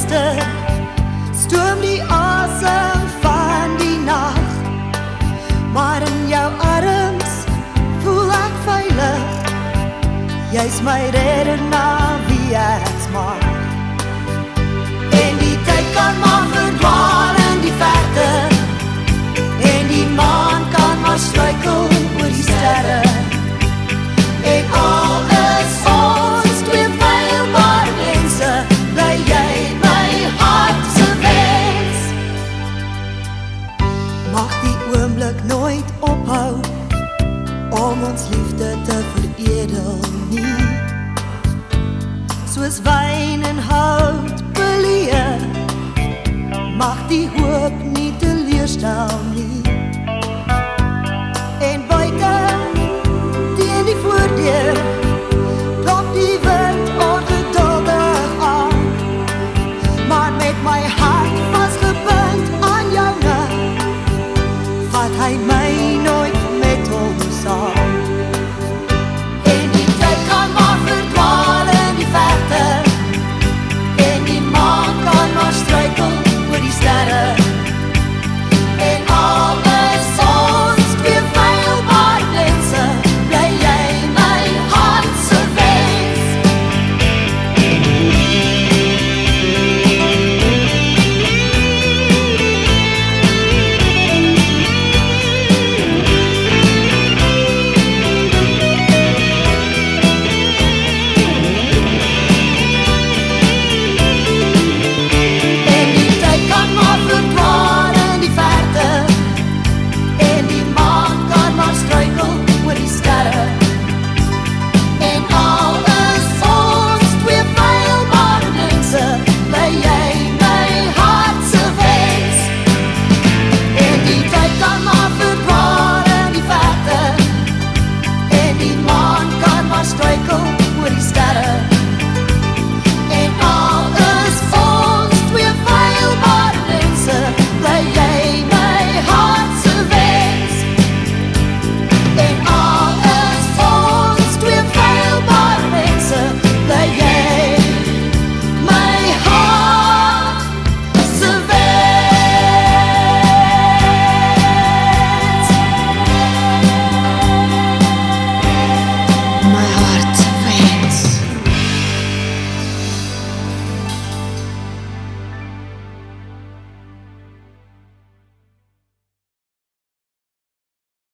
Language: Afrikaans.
duister, stoom die asem van die nag. Maar in jou arms voel ek veilig. Jy's my redder na wie ek smaak. En die tyd kan maar verdwaal in die verte, en die maan kan maar struikel oor die sterre. En al is ons twee feilbare mense, bly jy my hart se wens. Mag die oomblik nooit ophou om ons liefde te veredel nie. Soos wyn en hout beleer, mag die hoop nie teleurstel nie. En buite teen die voordeur